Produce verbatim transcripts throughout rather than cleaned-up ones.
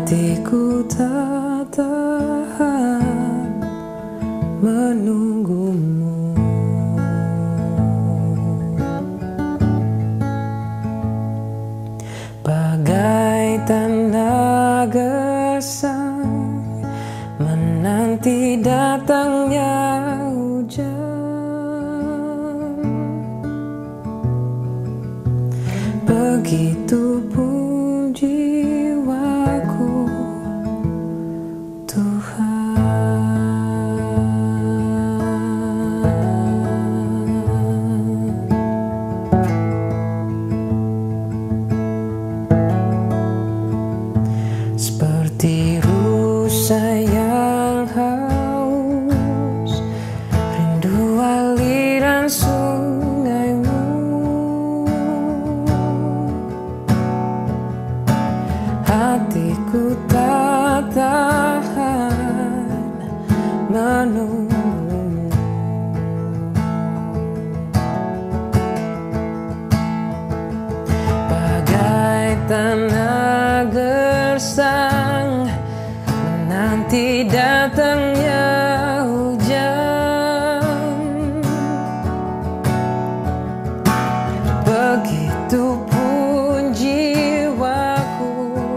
Hatiku tak tahan menunggumu. Bagai tanda gersang menanti datangnya hujan, begitupun jiwaku, seperti rusa yang haus, rindu aliran sungaimu. Hatiku tak tahan menunggumu. Bagai tanah gersang menanti datangnya hujan, begitupun jiwaku,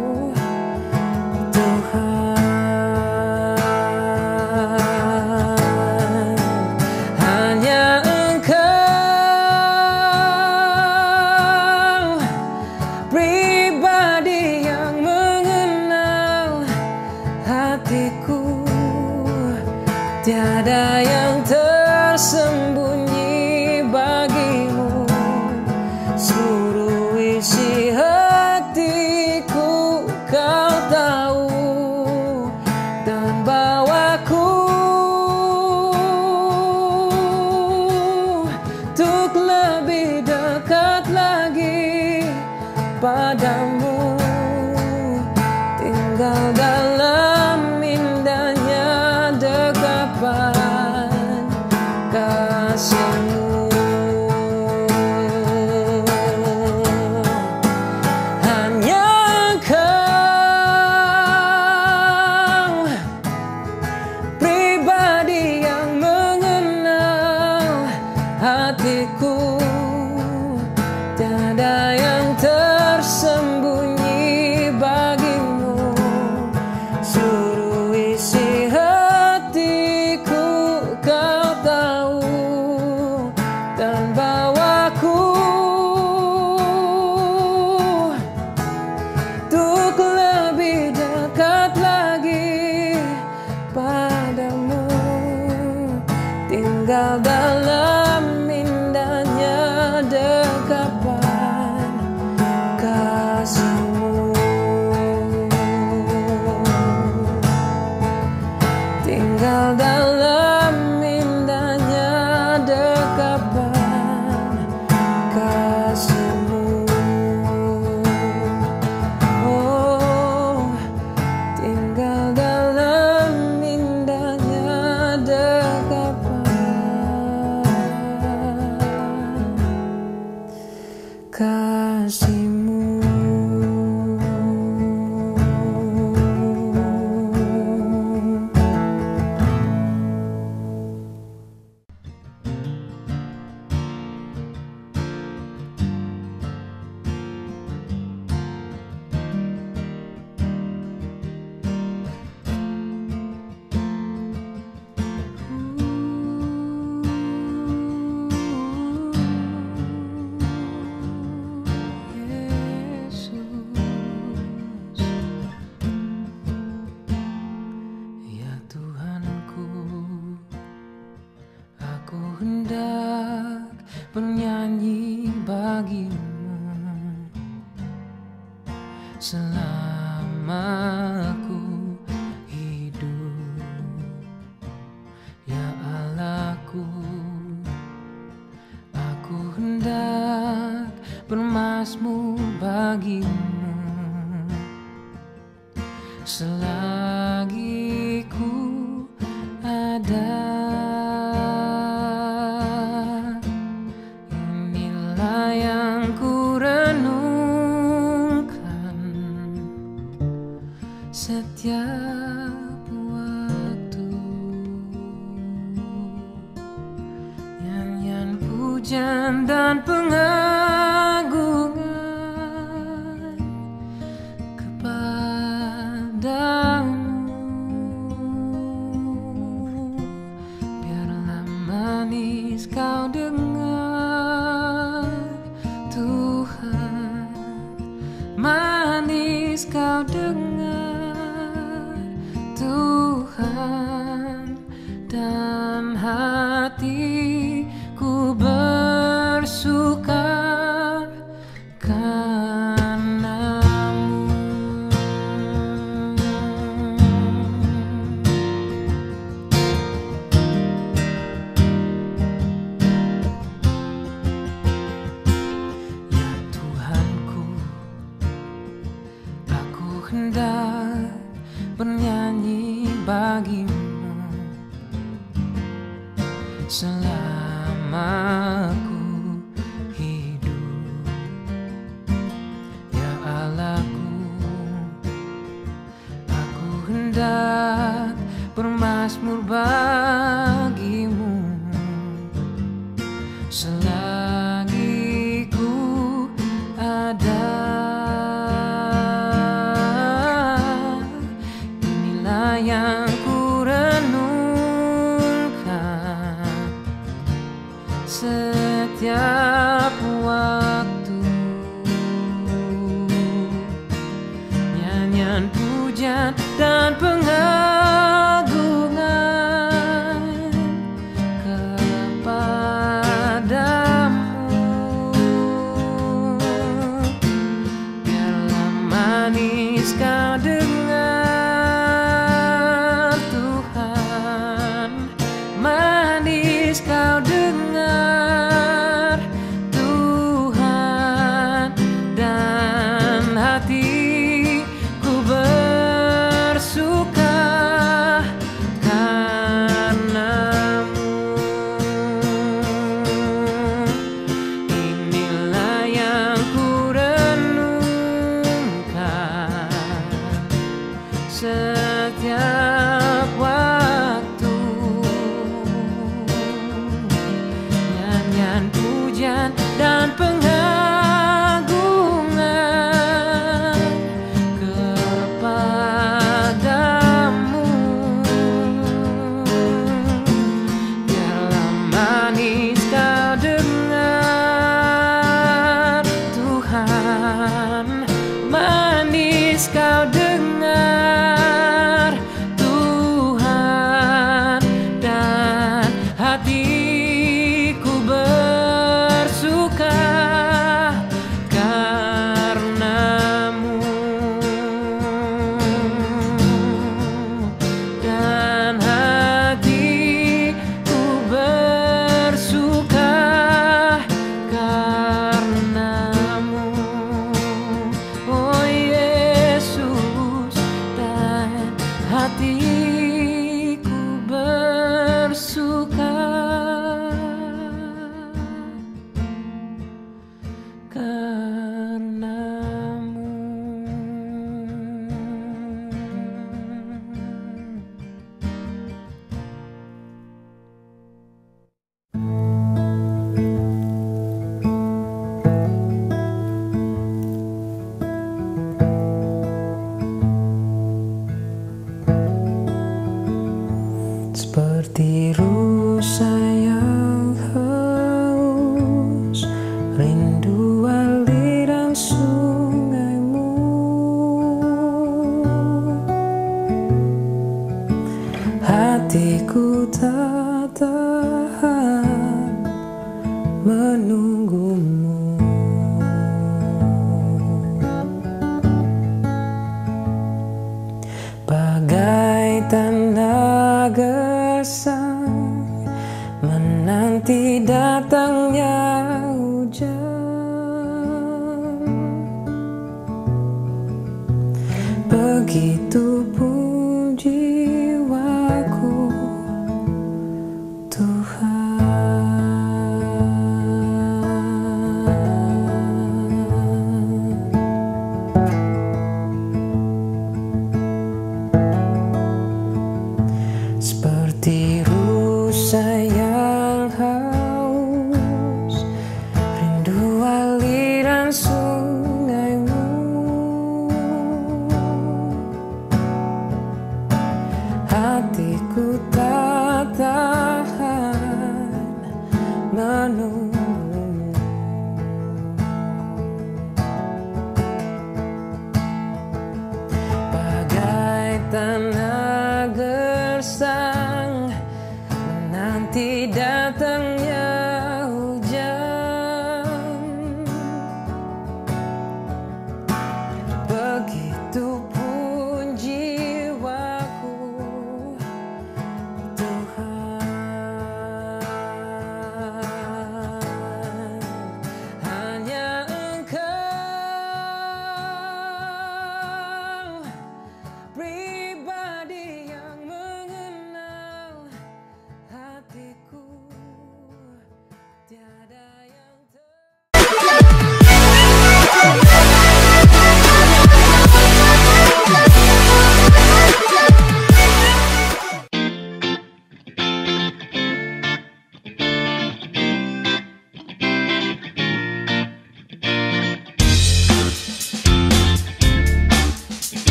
Tuhan. Hanya Engkau pribadi yang mengenal hatiku, tiada yang tersembunyi bagimu. Seluruh isi hatiku Kau tahu, dan bawaku untuk lebih dekat lagi padamu, tinggal dalam indahnya dekapan kasih-Mu. Hanya Engkau pribadi yang mengenal hatiku, tiada yang tersembunyi bagimu. Seluruh isi hatiku Kau tahu, dan bawaku untuk lebih dekat lagi padamu, tinggal dalam indahnya dekapan kasih-Mu. Tinggal dalam indahnya dekapan kasih-Mu. Oh, tinggal dalam indahnya dekapan kasih-Mu. Ya Tuhanku, aku hendak bernyanyi bagimu selama aku hidup. Ya Allahku, aku hendak bermazmur bagimu selagi ku ada. Inilah yang ku renungkan pujian dan pengagungan kepadamu. Biarlah manis kau dengar Tuhan, manis kau dengar Tuhan, dan hatiku bersuka karena-Mu. Ya Tuhanku, aku hendak bernyanyi bagimu selama aku hidup. Ya Allahku, aku hendak bermazmur bagimu selagi ku ada. Inilah yang ku renungkan setiap waktu, nyanyian pujian dan pengagungan kepadamu. Biarlah manis kau dengar Tuhan, manis kau dengar Tuhan, dan hatiku bersuka karena-Mu. Inilah yang ku renungkan setiap waktu, nyanyian pujian dan pengagungan kepadamu. Biarlah manis kau dengar Tuhan, manis kau dengar Tuhan, dan hatiku bersuka karena-Mu, dan hatiku bersuka karena-Mu. Oh Yesus, dan hatiku bersuka karena-Mu. Seperti rusa yang haus, rindu aliran sungai-Mu. Hatiku tak tahan menunggu-Mu. Bagai tanda gersang menanti datangnya hujan, begitu pun jiwaku Tuhan. Seperti rusa yang haus,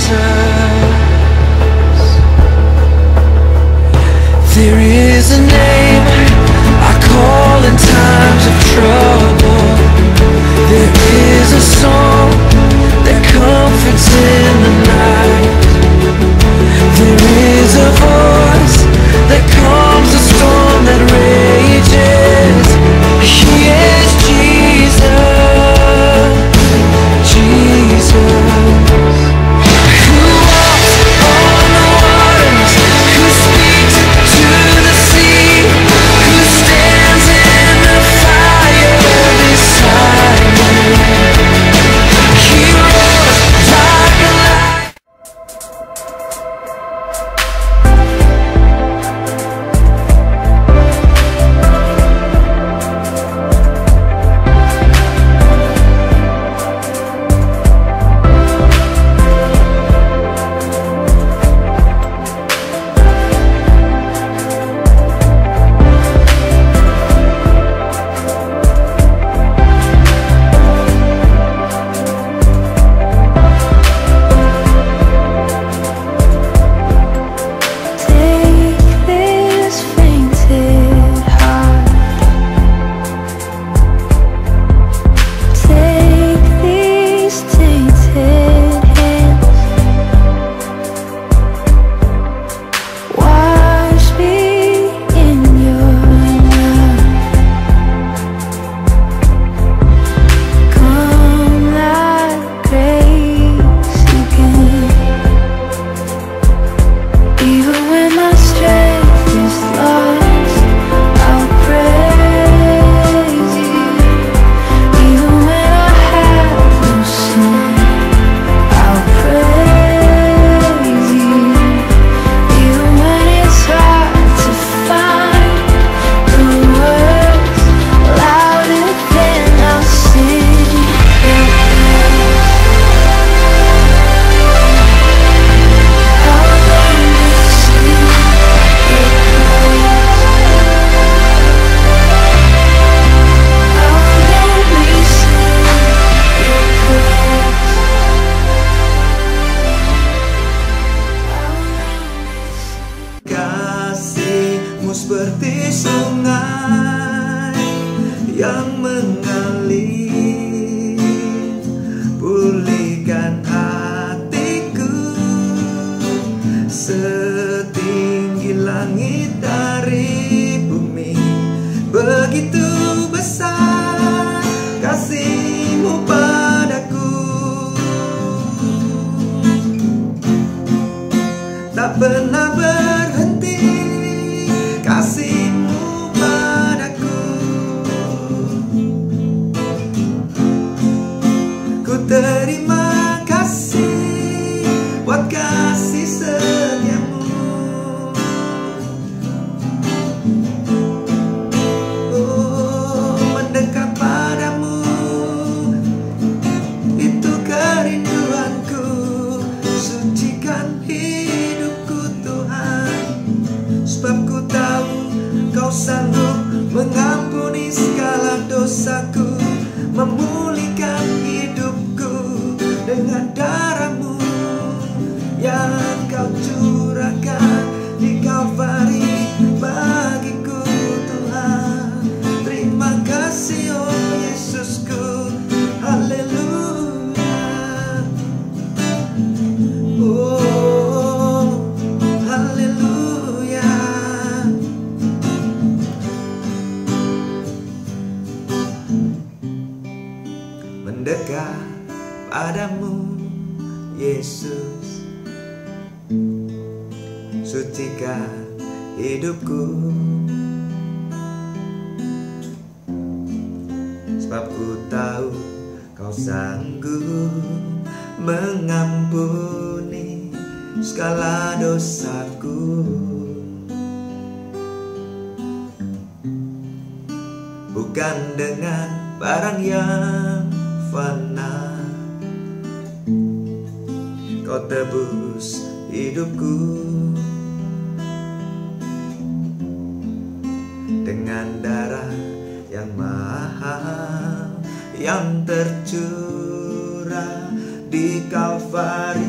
There is a name I call in times of trouble. There is a song that comforts in the night. There is a voice that calms the storm that rages. He is Jesus, Jesus. Seperti sungai yang mengalir, pulihkan hatiku setinggi langit dari bumi. Begitu besar kasih-Mu padaku, tak pernah berhenti kasih-Mu padaku. Ku terima kasih buat kasih setia-Mu. Oh, mendekat padamu itu kerinduanku. Sucikan hidupku Tuhan, sebab ku tahu Kau sanggup mengampuni segala dosaku, memulihkan hidupku dengan darah-Mu yang Kau curahkan di Kalvari bagiku Tuhan. Terima kasih oh Yesusku, haleluya. Oh, haleluya. Mendekat padamu Yesus, sucikan hidupku, sebab ku tahu Kau sanggup mengampuni segala dosaku. Bukan dengan barang yang fana Kau tebus hidupku, dengan darah yang mahal yang tercurah di Kalvari